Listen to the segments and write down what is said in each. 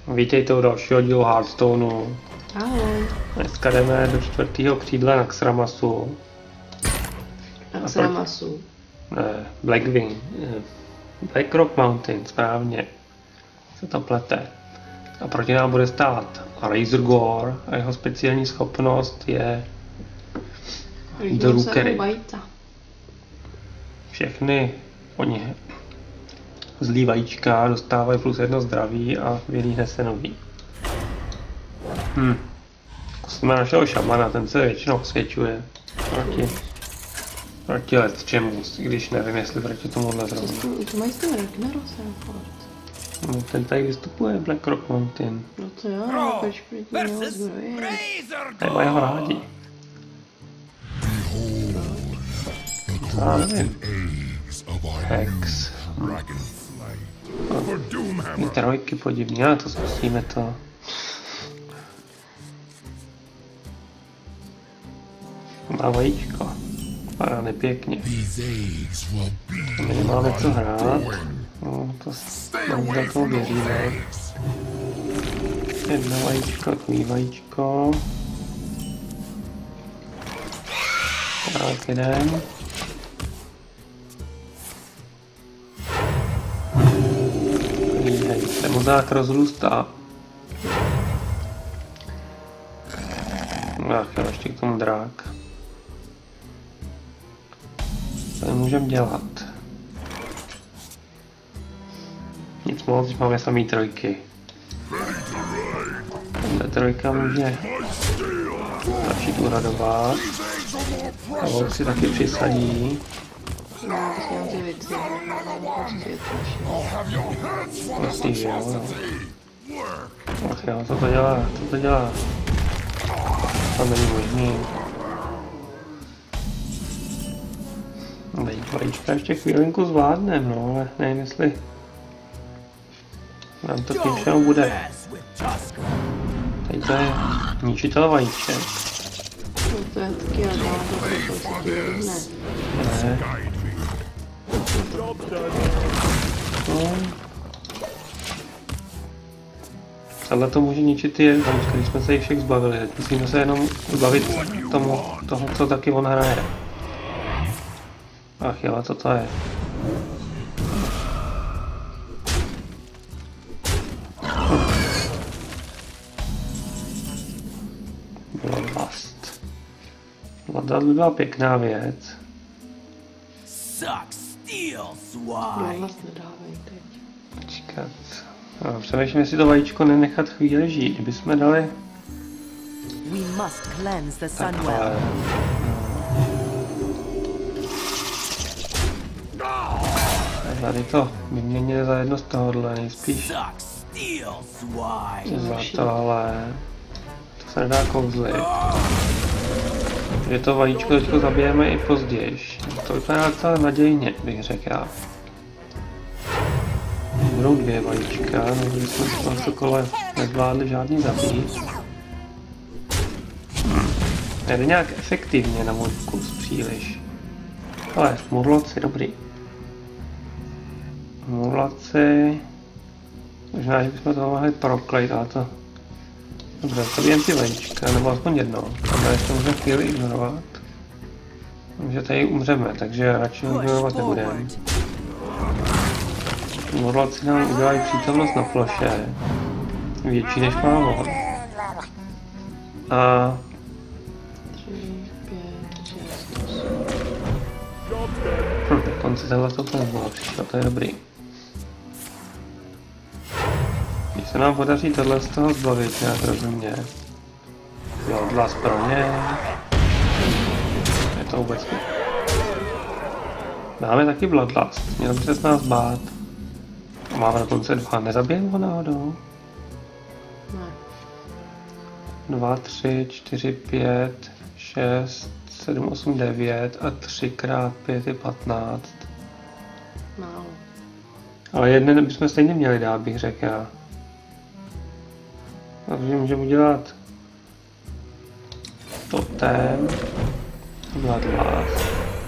Vítejte u dalšího dílu Hearthstoneu. Ahoj. Dneska jdeme do 4. křídla na Xramasu. Xramasu. Ne, Blackwing. Blackrock Mountain, správně. Se to plete. A proti nám bude stát Razorgore a jeho speciální schopnost je Drukery. Všechny oni zlý vajíčka dostávají plus 1 zdraví a vylíhne se nový. Zkusíme našeho šamana, ten se většinou osvědčuje proti lecčemu, když nevím, jestli proti tomuhle zrovna. To mají s tím Ragnarosem No, ten tady vystupuje, Blackrock Mountain. No to jo, ale proč proti němu zbroje? Mají ho rádi. Já nevím. Hex. Ty trojky podivný, ale to zkusíme to. Má vajíčko. Vypadá nepěkně. My nemáme co hrát. No, to za toho věříme. Jedno vajíčko, tvý vajíčko. Tak jeden. Se mozák rozrůstá. Ach jo, ještě k tomu drák. Co nemůžem dělat? Nic moc, máme samý trojky. Tato trojka může začít uradovat. A volk si taky přisadí. Vlastně jo, ach jo, co to dělá? To není možný. Vajíčka ještě chvílinku zvládnem, no, ale nevím, jestli nám to tím všemu bude. Teď to je ničitel vajíček. No to je taky adá, to se ti vyhne. Ne. Tohle to může ničit ty vajíčka, když jsme se jich všech zbavili. Musíme se jenom zbavit toho, co taky on hraje. Ach jo, co to je? Bloodlust. Bloodlust by byla pěkná věc. Bloodlust nedávej teď. Počkat. No, přemýšlím, jestli to vajíčko nenechat chvíli žít. Kdybychom dali takhle. Tady to vyměnili za jedno z tohohle, nejspíš zlato, ale to se nedá kouzlit. Takže to vajíčko teďko zabijeme i později. To vypadá docela nadějně, bych řekl já. Budou 2 vajíčka, no když jsme z toho kole nezvládli žádný zabít. Nejde nějak efektivně na můj vkus příliš. Ale murloci, dobrý. Murloci... Možná, že bychom to mohli proklejt, ale to... Dobře, to jen ty vajíčka, nebo aspoň jedno. Tohle ještě můžeme chvíli ignorovat. Takže tady umřeme, takže radši ignorovat nebudeme. Murloci nám udělají přítomnost na ploše. Větší než má on. A... 3, 5, 6, 8. Dokonce tenhle to bylo přišlo, to je dobrý. Když se nám podaří tohle z toho zbavit nějak rozumně. Bloodlust pro mě. Je to vůbec ne. Máme taky Bloodlust, měl by se s nás bát. A máme dokonce 2, nezabijeme ho náhodou? Ne. 2, 3, 4, 5, 6, 7, 8, 9 a 3 x 5 je 15. Málo. Ale jedné bychom stejně měli dát, bych řekl já. Takže můžeme udělat totem, Bloodlust.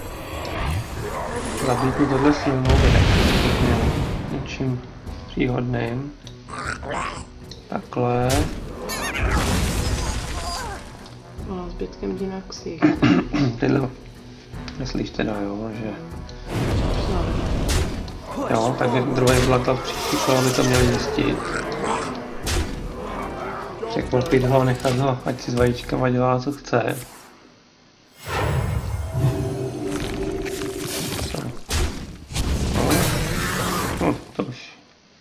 Zabít mi tohle silnou věc, něčím příhodným. Takhle. A zbytkem jdi na ksich. Tyhle. Myslíš teda, jo, že... Jo, takže druhý zlatat příští kolo by to měli zjistit. Překvapit ho, nechat ho, ať si s vajíčkama dělá, co chce. No, to už.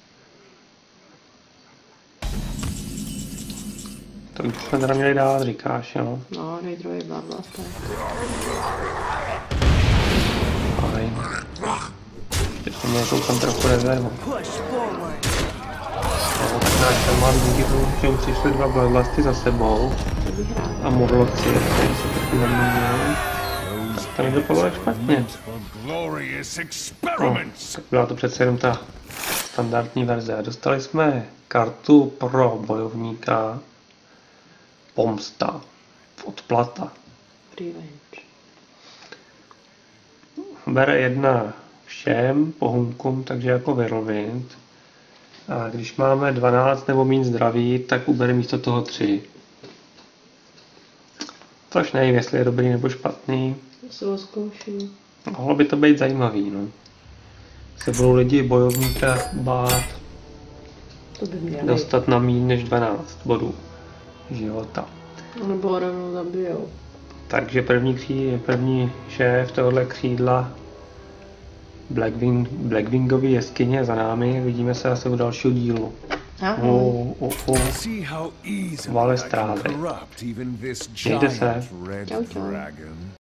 To už jsme teda měli dát, říkáš, jo? No, dej druhý blabla, tak. Fajn. Ještě jsme měli koukám trochu rezervu. No, tak náš šamán díky tomu, že mu přišly dva blablasty za sebou. A murloci, který se taky neměl. To nedopadlo špatně. No, tak byla to přece jenom ta standardní verze. Dostali jsme kartu pro bojovníka. Pomsta. Odplata. Revenge. Bere 1 všem pohunkům, takže jako Whirlwind. A když máme 12 nebo méně zdraví, tak ubere místo toho 3. Což nevím, jestli je dobrý nebo špatný. Se ho zkouším. Mohlo by to být zajímavý, no. Se budou lidi bojovníka bát To by měli. dostat na méně než 12 bodů života. Nebo rovnou zabijou. Takže první šéf tohohle křídla Blackwingový jeskyně za námi. Vidíme se asi u dalšího dílu. Vale strávy. Mějte se. Čau, čau.